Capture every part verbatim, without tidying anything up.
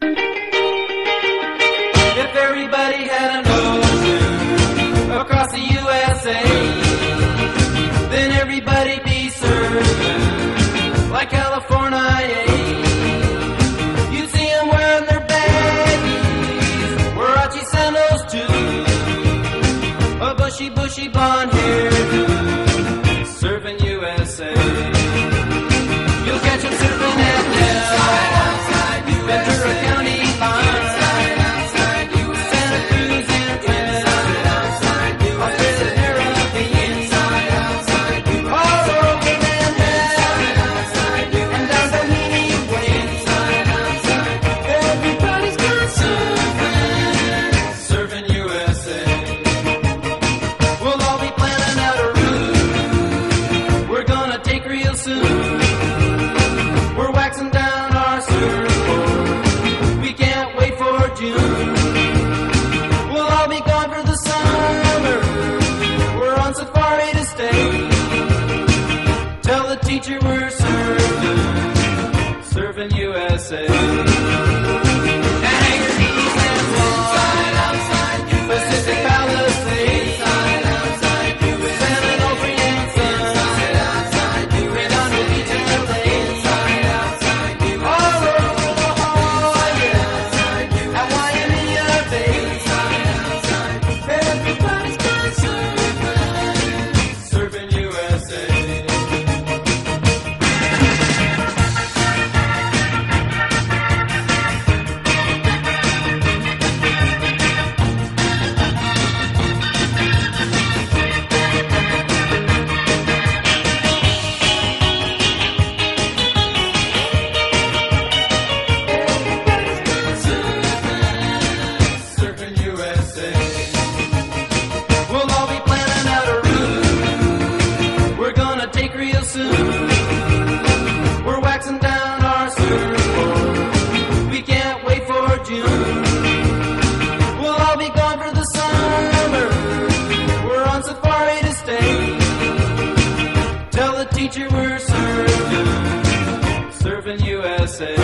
If everybody had an ocean across the U S A, then everybody be served like California. You'd see them wearing their baggies, Warachi sandals too, a bushy, bushy blonde hair, serving U S A. You'll catch them surfing at Del, Ventura County line. Teacher, we're serving, serving U S A. Hang knees and inside, outside, Pacific Palisades, inside, outside, San Onofre and Sun, outside, Redondo Beach and L A, inside, outside, all over Oklahoma, yeah, at Waimea Bay, inside, outside, everybody's gone serving, serving U S A. We're waxing down our surfboard. We can't wait for June. We'll all be gone for the summer. We're on safari to stay. Tell the teacher we're serving, serving U S A.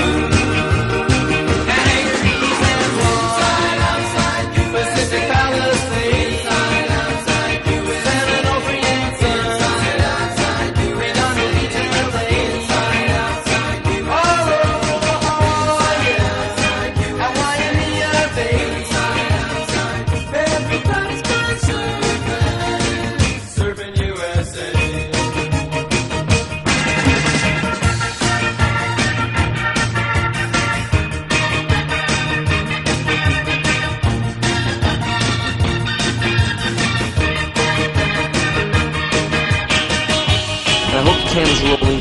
Hang your knees and walk inside, outside, Pacific Palisades. I hope the camera's rolling